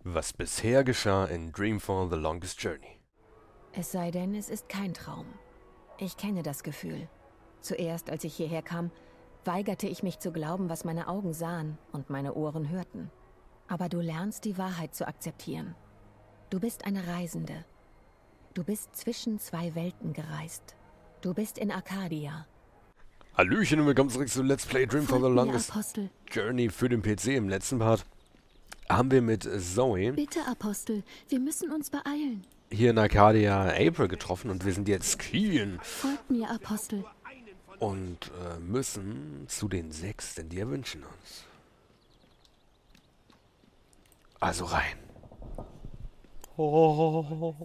Was bisher geschah in Dreamfall The Longest Journey. Es sei denn, es ist kein Traum. Ich kenne das Gefühl. Zuerst, als ich hierher kam, weigerte ich mich zu glauben, was meine Augen sahen und meine Ohren hörten. Aber du lernst die Wahrheit zu akzeptieren. Du bist eine Reisende. Du bist zwischen zwei Welten gereist. Du bist in Arcadia. Hallöchen und willkommen zurück zu Let's Play Dreamfall The Longest Apostel. Journey für den PC. Im letzten Part haben wir mit Zoe Bitte, Apostel, wir müssen uns beeilen. hier in Arcadia April getroffen und wir sind jetzt skiën Folgt mir, Apostel. und müssen zu den 6, denn die erwünschen uns. Also rein. Oh.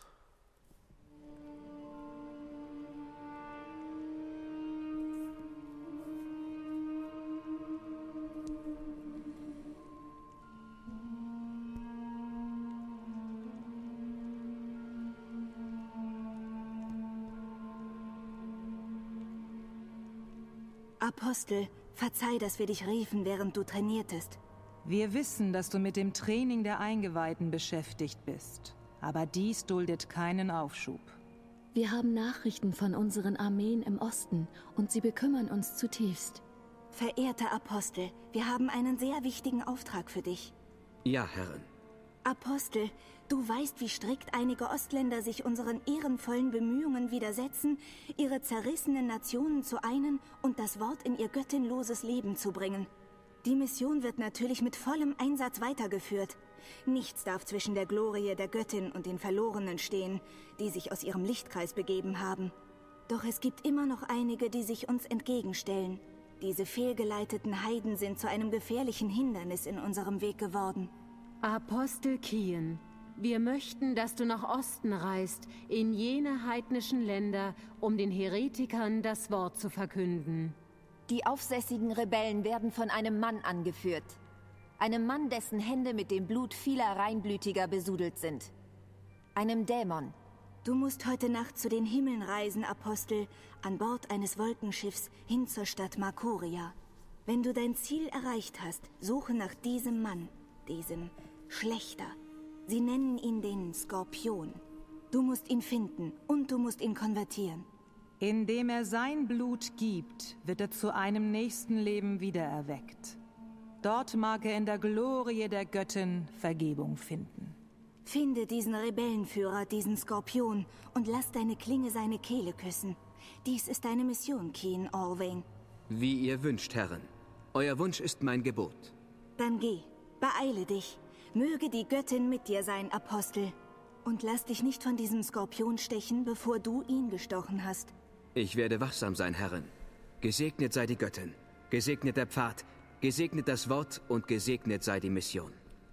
Apostel, verzeih, dass wir dich riefen, während du trainiertest. Wir wissen, dass du mit dem Training der Eingeweihten beschäftigt bist. Aber dies duldet keinen Aufschub. Wir haben Nachrichten von unseren Armeen im Osten und sie bekümmern uns zutiefst. Verehrter Apostel, wir haben einen sehr wichtigen Auftrag für dich. Ja, Herrin. Apostel, du weißt, wie strikt einige Ostländer sich unseren ehrenvollen Bemühungen widersetzen, ihre zerrissenen Nationen zu einen und das Wort in ihr göttinloses Leben zu bringen. Die Mission wird natürlich mit vollem Einsatz weitergeführt. Nichts darf zwischen der Glorie der Göttin und den Verlorenen stehen, die sich aus ihrem Lichtkreis begeben haben. Doch es gibt immer noch einige, die sich uns entgegenstellen. Diese fehlgeleiteten Heiden sind zu einem gefährlichen Hindernis in unserem Weg geworden. Apostel Kien, wir möchten, dass du nach Osten reist, in jene heidnischen Länder, um den Heretikern das Wort zu verkünden. Die aufsässigen Rebellen werden von einem Mann angeführt. Einem Mann, dessen Hände mit dem Blut vieler Reinblütiger besudelt sind. Einem Dämon. Du musst heute Nacht zu den Himmeln reisen, Apostel, an Bord eines Wolkenschiffs hin zur Stadt Markoria. Wenn du dein Ziel erreicht hast, suche nach diesem Mann, diesem Schlechter. Sie nennen ihn den Skorpion. Du musst ihn finden und du musst ihn konvertieren. Indem er sein Blut gibt, wird er zu einem nächsten Leben wiedererweckt. Dort mag er in der Glorie der Göttin Vergebung finden. Finde diesen Rebellenführer, diesen Skorpion, und lass deine Klinge seine Kehle küssen. Dies ist deine Mission, Kien Orvain. Wie ihr wünscht, Herrin. Euer Wunsch ist mein Gebot. Dann geh, beeile dich. Möge die Göttin mit dir sein, Apostel. Und lass dich nicht von diesem Skorpion stechen, bevor du ihn gestochen hast. Ich werde wachsam sein, Herrin. Gesegnet sei die Göttin, gesegnet der Pfad, gesegnet das Wort und gesegnet sei die Mission.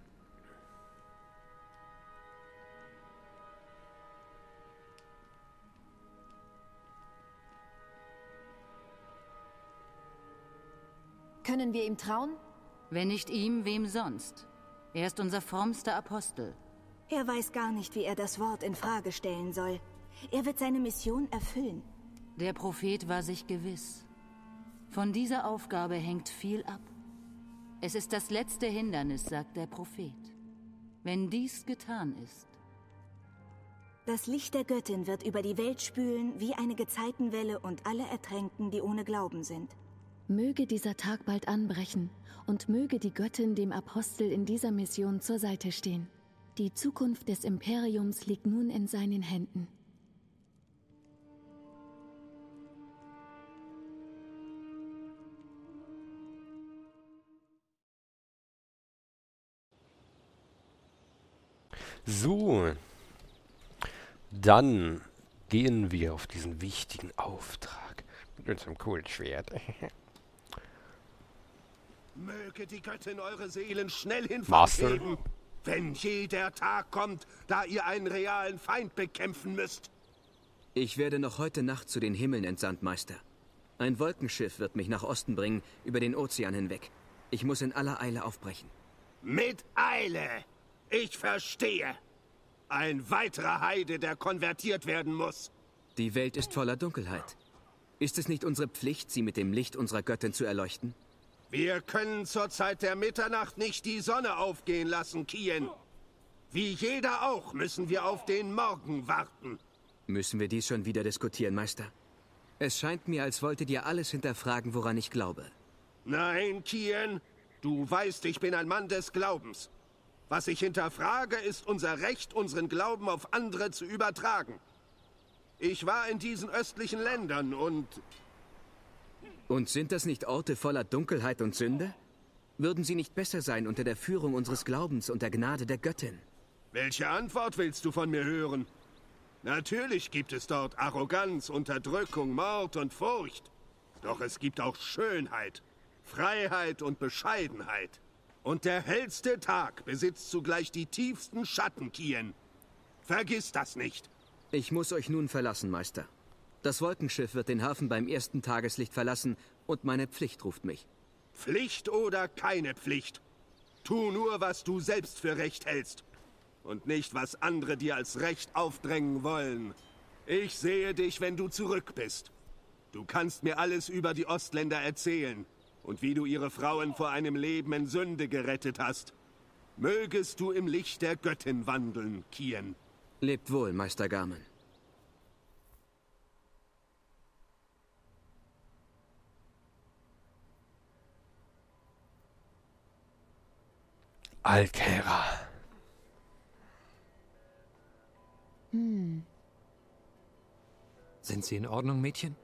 Können wir ihm trauen? Wenn nicht ihm, wem sonst? Er ist unser frommster Apostel. Er weiß gar nicht, wie er das Wort in Frage stellen soll. Er wird seine Mission erfüllen. Der Prophet war sich gewiss. Von dieser Aufgabe hängt viel ab. Es ist das letzte Hindernis, sagt der Prophet. Wenn dies getan ist. Das Licht der Göttin wird über die Welt spülen wie eine Gezeitenwelle und alle ertränken, die ohne Glauben sind. Möge dieser Tag bald anbrechen und möge die Göttin dem Apostel in dieser Mission zur Seite stehen. Die Zukunft des Imperiums liegt nun in seinen Händen. So, dann gehen wir auf diesen wichtigen Auftrag mit unserem coolen Schwert. Möge die Göttin eure Seelen schnell Master. hinvergeben, wenn je der Tag kommt, da ihr einen realen Feind bekämpfen müsst. Ich werde noch heute Nacht zu den Himmeln entsandt, Meister. Ein Wolkenschiff wird mich nach Osten bringen, über den Ozean hinweg. Ich muss in aller Eile aufbrechen. Mit Eile! Ich verstehe. Ein weiterer Heide, der konvertiert werden muss. Die Welt ist voller Dunkelheit. Ist es nicht unsere Pflicht, sie mit dem Licht unserer Göttin zu erleuchten? Wir können zur Zeit der Mitternacht nicht die Sonne aufgehen lassen, Kien. Wie jeder auch müssen wir auf den Morgen warten. Müssen wir dies schon wieder diskutieren, Meister? Es scheint mir, als wolltet ihr alles hinterfragen, woran ich glaube. Nein, Kian, du weißt, ich bin ein Mann des Glaubens. Was ich hinterfrage, ist unser Recht, unseren Glauben auf andere zu übertragen. Ich war in diesen östlichen Ländern und... Und sind das nicht Orte voller Dunkelheit und Sünde? Würden sie nicht besser sein unter der Führung unseres Glaubens und der Gnade der Göttin? Welche Antwort willst du von mir hören? Natürlich gibt es dort Arroganz, Unterdrückung, Mord und Furcht. Doch es gibt auch Schönheit, Freiheit und Bescheidenheit. Und der hellste Tag besitzt zugleich die tiefsten Schatten, Kian. Vergiss das nicht. Ich muss euch nun verlassen, Meister. Das Wolkenschiff wird den Hafen beim ersten Tageslicht verlassen und meine Pflicht ruft mich. Pflicht oder keine Pflicht. Tu nur, was du selbst für recht hältst. Und nicht, was andere dir als Recht aufdrängen wollen. Ich sehe dich, wenn du zurück bist. Du kannst mir alles über die Ostländer erzählen und wie du ihre Frauen vor einem Leben in Sünde gerettet hast. Mögest du im Licht der Göttin wandeln, Kian. Lebt wohl, Meister Garmin. Alkera. Sind Sie in Ordnung, Mädchen?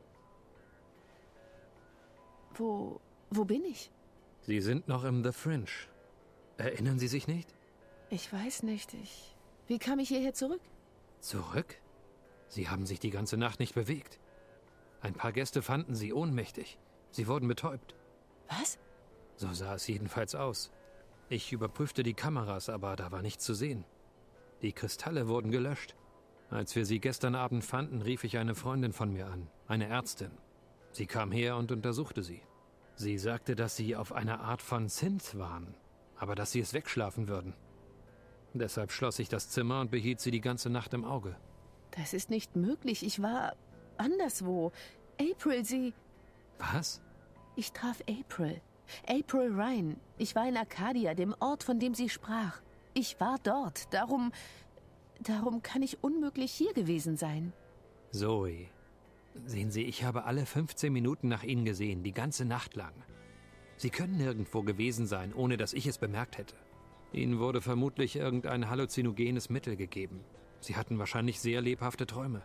Wo bin ich? Sie sind noch im The Fringe. Erinnern Sie sich nicht? Ich weiß nicht. Wie kam ich hierher zurück? Zurück? Sie haben sich die ganze Nacht nicht bewegt. Ein paar Gäste fanden Sie ohnmächtig. Sie wurden betäubt. Was? So sah es jedenfalls aus. Ich überprüfte die Kameras, aber da war nichts zu sehen. Die Kristalle wurden gelöscht. Als wir sie gestern Abend fanden, rief ich eine Freundin von mir an, eine Ärztin. Sie kam her und untersuchte sie. Sie sagte, dass sie auf einer Art von Synth waren, aber dass sie es wegschlafen würden. Deshalb schloss ich das Zimmer und behielt sie die ganze Nacht im Auge. Das ist nicht möglich. Ich war anderswo. April, sie... Was? Ich traf April. April Ryan. Ich war in Arcadia, dem Ort, von dem sie sprach. Ich war dort. Darum kann ich unmöglich hier gewesen sein. Zoe, sehen Sie, ich habe alle 15 Minuten nach Ihnen gesehen, die ganze Nacht lang. Sie können nirgendwo gewesen sein, ohne dass ich es bemerkt hätte. Ihnen wurde vermutlich irgendein halluzinogenes Mittel gegeben. Sie hatten wahrscheinlich sehr lebhafte Träume.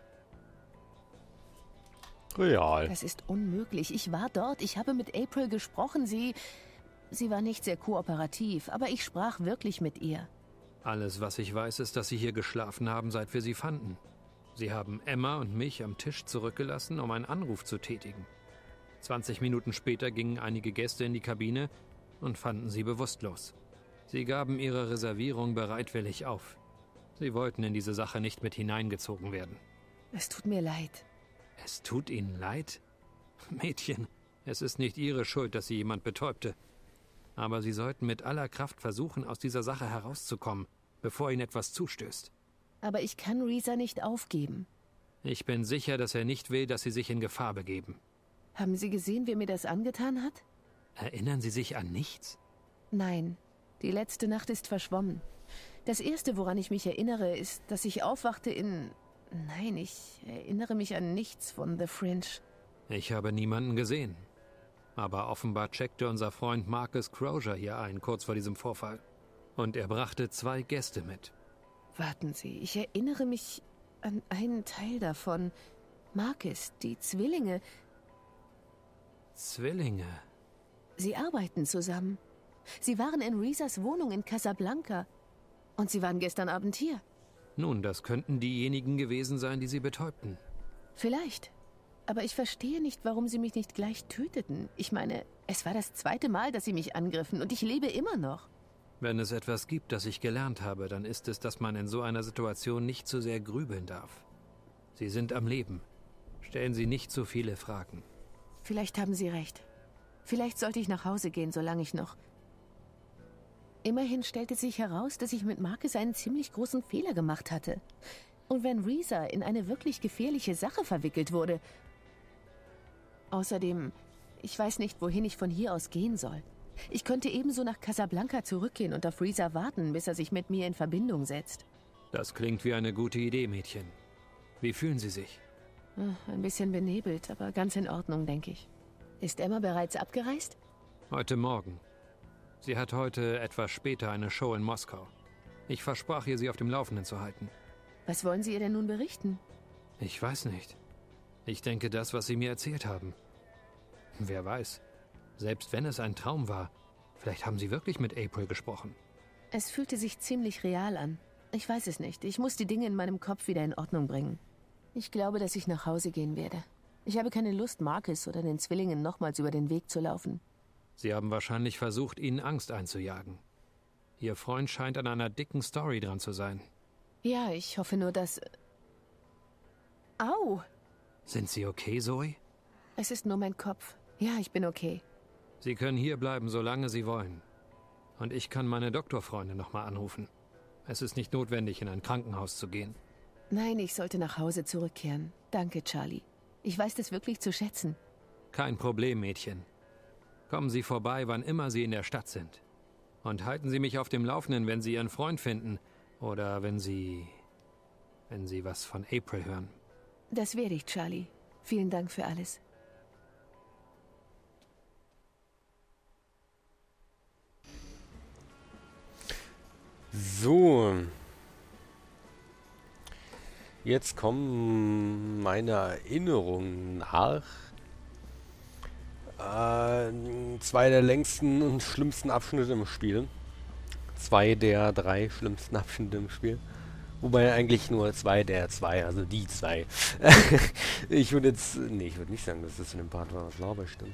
Real. Das ist unmöglich. Ich war dort. Ich habe mit April gesprochen. Sie war nicht sehr kooperativ, aber ich sprach wirklich mit ihr. Alles, was ich weiß, ist, dass Sie hier geschlafen haben, seit wir Sie fanden. Sie haben Emma und mich am Tisch zurückgelassen, um einen Anruf zu tätigen. 20 Minuten später gingen einige Gäste in die Kabine und fanden Sie bewusstlos. Sie gaben Ihre Reservierung bereitwillig auf. Sie wollten in diese Sache nicht mit hineingezogen werden. Es tut mir leid. Es tut Ihnen leid? Mädchen, es ist nicht Ihre Schuld, dass Sie jemand betäubte. Aber Sie sollten mit aller Kraft versuchen, aus dieser Sache herauszukommen, bevor Ihnen etwas zustößt. Aber ich kann Reza nicht aufgeben. Ich bin sicher, dass er nicht will, dass Sie sich in Gefahr begeben. Haben Sie gesehen, wer mir das angetan hat? Erinnern Sie sich an nichts? Nein, die letzte Nacht ist verschwommen. Das Erste, woran ich mich erinnere, ist, dass ich aufwachte in... Nein, ich erinnere mich an nichts von The Fringe. Ich habe niemanden gesehen. Aber offenbar checkte unser Freund Marcus Crozier hier ein, kurz vor diesem Vorfall. Und er brachte 2 Gäste mit. Warten Sie, ich erinnere mich an einen Teil davon. Marcus, die Zwillinge. Zwillinge? Sie arbeiten zusammen. Sie waren in Rezas Wohnung in Casablanca. Und sie waren gestern Abend hier. Nun, das könnten diejenigen gewesen sein, die Sie betäubten. Vielleicht. Aber ich verstehe nicht, warum sie mich nicht gleich töteten. Ich meine, es war das 2. Mal, dass sie mich angriffen und ich lebe immer noch. Wenn es etwas gibt, das ich gelernt habe, dann ist es, dass man in so einer Situation nicht zu sehr grübeln darf. Sie sind am Leben. Stellen Sie nicht so viele Fragen. Vielleicht haben Sie recht. Vielleicht sollte ich nach Hause gehen, solange ich noch... Immerhin stellte sich heraus, dass ich mit Marcus einen ziemlich großen Fehler gemacht hatte. Und wenn Reza in eine wirklich gefährliche Sache verwickelt wurde... Außerdem, ich weiß nicht, wohin ich von hier aus gehen soll. Ich könnte ebenso nach Casablanca zurückgehen und auf Reza warten, bis er sich mit mir in Verbindung setzt. Das klingt wie eine gute Idee, Mädchen. Wie fühlen Sie sich? Ein bisschen benebelt, aber ganz in Ordnung, denke ich. Ist Emma bereits abgereist? Heute Morgen. Sie hat heute etwas später eine Show in Moskau. Ich versprach ihr, sie auf dem Laufenden zu halten. Was wollen Sie ihr denn nun berichten? Ich weiß nicht. Ich denke das, was Sie mir erzählt haben. Wer weiß. Selbst wenn es ein Traum war, vielleicht haben Sie wirklich mit April gesprochen. Es fühlte sich ziemlich real an. Ich weiß es nicht. Ich muss die Dinge in meinem Kopf wieder in Ordnung bringen. Ich glaube, dass ich nach Hause gehen werde. Ich habe keine Lust, Marcus oder den Zwillingen nochmals über den Weg zu laufen. Sie haben wahrscheinlich versucht, ihnen Angst einzujagen. Ihr Freund scheint an einer dicken Story dran zu sein. Ja, ich hoffe nur, dass... Au! Sind Sie okay, Zoe? Es ist nur mein Kopf. Ja, ich bin okay. Sie können hier bleiben, solange Sie wollen. Und ich kann meine Doktorfreundin nochmal anrufen. Es ist nicht notwendig, in ein Krankenhaus zu gehen. Nein, ich sollte nach Hause zurückkehren. Danke, Charlie. Ich weiß das wirklich zu schätzen. Kein Problem, Mädchen. Kommen Sie vorbei, wann immer Sie in der Stadt sind. Und halten Sie mich auf dem Laufenden, wenn Sie Ihren Freund finden. Oder wenn Sie was von April hören. Das werde ich, Charlie. Vielen Dank für alles. So. Jetzt kommen meine Erinnerungen nach. Zwei der längsten und schlimmsten Abschnitte im Spiel. 2 der 3 schlimmsten Abschnitte im Spiel. Wobei eigentlich nur 2 der 2, also die 2. Ich würde jetzt... Nee, ich würde nicht sagen, dass das in dem Part war, was laber stimmt.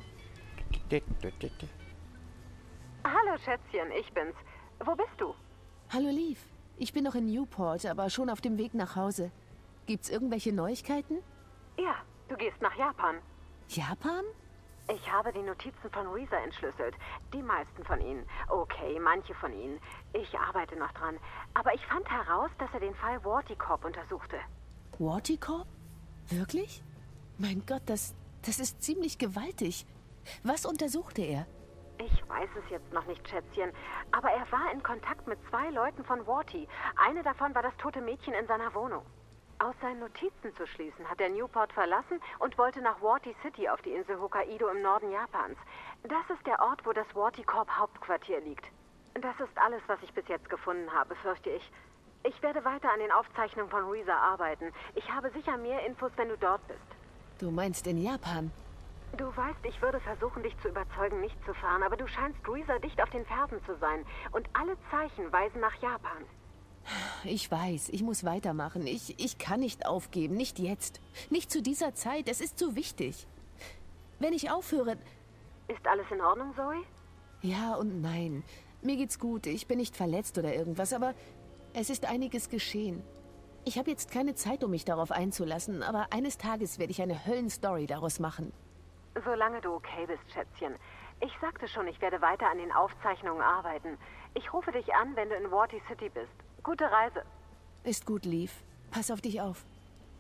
Hallo Schätzchen, ich bin's. Wo bist du? Hallo Leaf. Ich bin noch in Newport, aber schon auf dem Weg nach Hause. Gibt's irgendwelche Neuigkeiten? Ja, du gehst nach Japan. Japan? Ich habe die Notizen von Reza entschlüsselt. Die meisten von ihnen. Okay, manche von ihnen. Ich arbeite noch dran. Aber ich fand heraus, dass er den Fall Warty-Corp untersuchte. Warty-Corp? Wirklich? Mein Gott, das ist ziemlich gewaltig. Was untersuchte er? Ich weiß es jetzt noch nicht, Schätzchen. Aber er war in Kontakt mit 2 Leuten von Warty. Eine davon war das tote Mädchen in seiner Wohnung. Aus seinen Notizen zu schließen, hat er Newport verlassen und wollte nach Warty City auf die Insel Hokkaido im Norden Japans. Das ist der Ort, wo das Warty-Corp Hauptquartier liegt. Das ist alles, was ich bis jetzt gefunden habe, fürchte ich. Ich werde weiter an den Aufzeichnungen von Reza arbeiten. Ich habe sicher mehr Infos, wenn du dort bist. Du meinst in Japan? Du weißt, ich würde versuchen, dich zu überzeugen, nicht zu fahren, aber du scheinst Reza dicht auf den Fersen zu sein. Und alle Zeichen weisen nach Japan. Ich weiß, ich muss weitermachen. Ich kann nicht aufgeben, nicht jetzt. Nicht zu dieser Zeit, es ist zu wichtig. Wenn ich aufhöre... Ist alles in Ordnung, Zoe? Ja und nein. Mir geht's gut, ich bin nicht verletzt oder irgendwas, aber es ist einiges geschehen. Ich habe jetzt keine Zeit, um mich darauf einzulassen, aber eines Tages werde ich eine Höllenstory daraus machen. Solange du okay bist, Schätzchen. Ich sagte schon, ich werde weiter an den Aufzeichnungen arbeiten. Ich rufe dich an, wenn du in Warty City bist. Gute Reise. Ist gut, Leaf. Pass auf dich auf.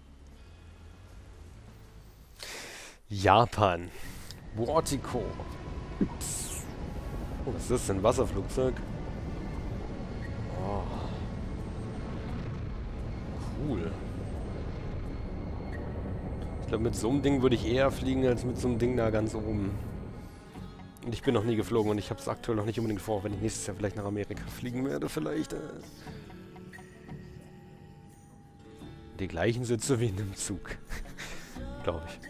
Japan. Warty-Corp. Oh, was ist das denn? Wasserflugzeug? Oh. Cool. Ich glaube, mit so einem Ding würde ich eher fliegen, als mit so einem Ding da ganz oben. Und ich bin noch nie geflogen und ich habe es aktuell noch nicht unbedingt vor, wenn ich nächstes Jahr vielleicht nach Amerika fliegen werde, vielleicht. Die gleichen Sitze wie in einem Zug. Glaube ich.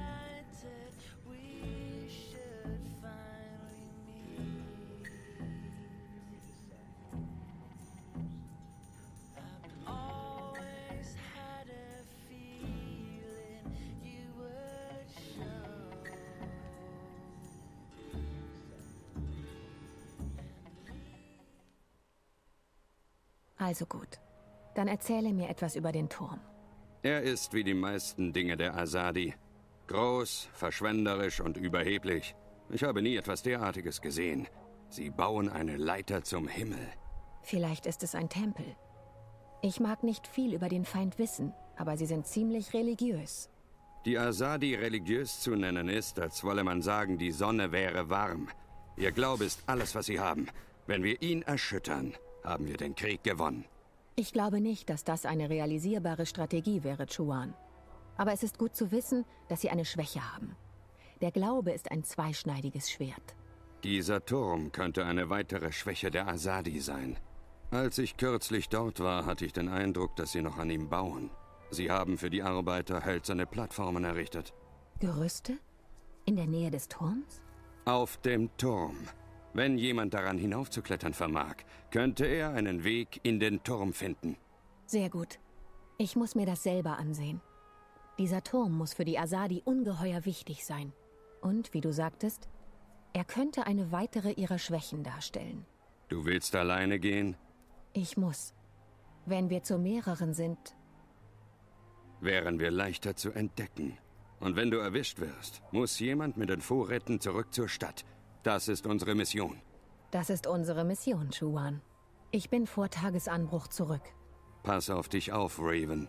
Also gut. Dann erzähle mir etwas über den Turm. Er ist wie die meisten Dinge der Azadi. Groß, verschwenderisch und überheblich. Ich habe nie etwas derartiges gesehen. Sie bauen eine Leiter zum Himmel. Vielleicht ist es ein Tempel. Ich mag nicht viel über den Feind wissen, aber sie sind ziemlich religiös. Die Azadi religiös zu nennen ist, als wolle man sagen, die Sonne wäre warm. Ihr Glaube ist alles, was sie haben. Wenn wir ihn erschüttern, haben wir den Krieg gewonnen. Ich glaube nicht, dass das eine realisierbare Strategie wäre, Chuan. Aber es ist gut zu wissen, dass sie eine Schwäche haben. Der Glaube ist ein zweischneidiges Schwert. Dieser Turm könnte eine weitere Schwäche der Azadi sein. Als ich kürzlich dort war, hatte ich den Eindruck, dass sie noch an ihm bauen. Sie haben für die Arbeiter hölzerne Plattformen errichtet. Gerüste? In der Nähe des Turms? Auf dem Turm. Wenn jemand daran hinaufzuklettern vermag, könnte er einen Weg in den Turm finden. Sehr gut. Ich muss mir das selber ansehen. Dieser Turm muss für die Azadi ungeheuer wichtig sein. Und, wie du sagtest, er könnte eine weitere ihrer Schwächen darstellen. Du willst alleine gehen? Ich muss. Wenn wir zu mehreren sind... Wären wir leichter zu entdecken. Und wenn du erwischt wirst, muss jemand mit den Vorräten zurück zur Stadt. Das ist unsere Mission. Das ist unsere Mission, Chuan. Ich bin vor Tagesanbruch zurück. Pass auf dich auf, Raven.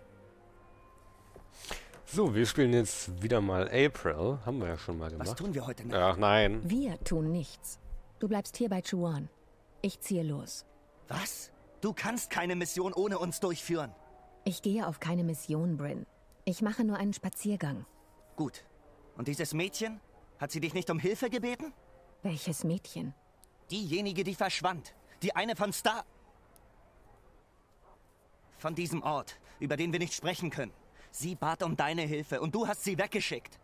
So, wir spielen jetzt wieder mal April. Haben wir ja schon mal gemacht. Was tun wir heute Nacht? Ach nein. Wir tun nichts. Du bleibst hier bei Chuan. Ich ziehe los. Was? Du kannst keine Mission ohne uns durchführen. Ich gehe auf keine Mission, Bryn. Ich mache nur einen Spaziergang. Gut. Und dieses Mädchen? Hat sie dich nicht um Hilfe gebeten? Welches Mädchen? Diejenige, die verschwand. Die eine von Star... Von diesem Ort, über den wir nicht sprechen können. Sie bat um deine Hilfe und du hast sie weggeschickt.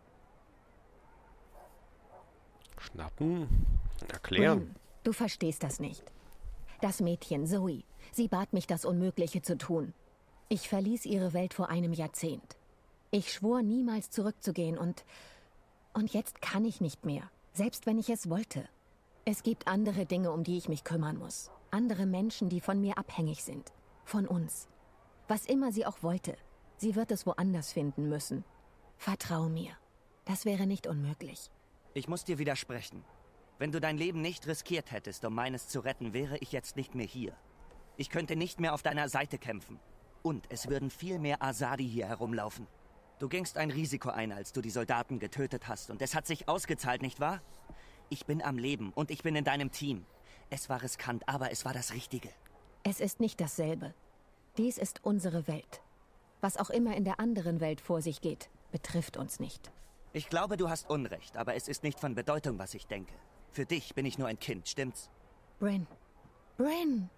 Schnappen? Erklären. Bryn, du verstehst das nicht. Das Mädchen, Zoe, sie bat mich, das Unmögliche zu tun. Ich verließ ihre Welt vor einem Jahrzehnt. Ich schwor, niemals zurückzugehen und jetzt kann ich nicht mehr. Selbst wenn ich es wollte. Es gibt andere Dinge, um die ich mich kümmern muss. Andere Menschen, die von mir abhängig sind. Von uns. Was immer sie auch wollte. Sie wird es woanders finden müssen. Vertrau mir. Das wäre nicht unmöglich. Ich muss dir widersprechen. Wenn du dein Leben nicht riskiert hättest, um meines zu retten, wäre ich jetzt nicht mehr hier. Ich könnte nicht mehr auf deiner Seite kämpfen. Und es würden viel mehr Azadi hier herumlaufen. Du gingst ein Risiko ein, als du die Soldaten getötet hast. Und es hat sich ausgezahlt, nicht wahr? Ich bin am Leben und ich bin in deinem Team. Es war riskant, aber es war das Richtige. Es ist nicht dasselbe. Dies ist unsere Welt. Was auch immer in der anderen Welt vor sich geht, betrifft uns nicht. Ich glaube, du hast Unrecht, aber es ist nicht von Bedeutung, was ich denke. Für dich bin ich nur ein Kind, stimmt's? Bryn. Bryn!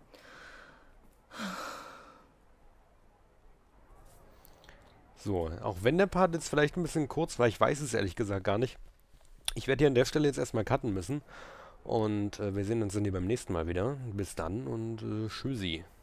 So, auch wenn der Part jetzt vielleicht ein bisschen kurz war, ich weiß es ehrlich gesagt gar nicht. Ich werde hier an der Stelle jetzt erstmal cutten müssen. Und wir sehen uns dann hier beim nächsten Mal wieder. Bis dann und tschüssi.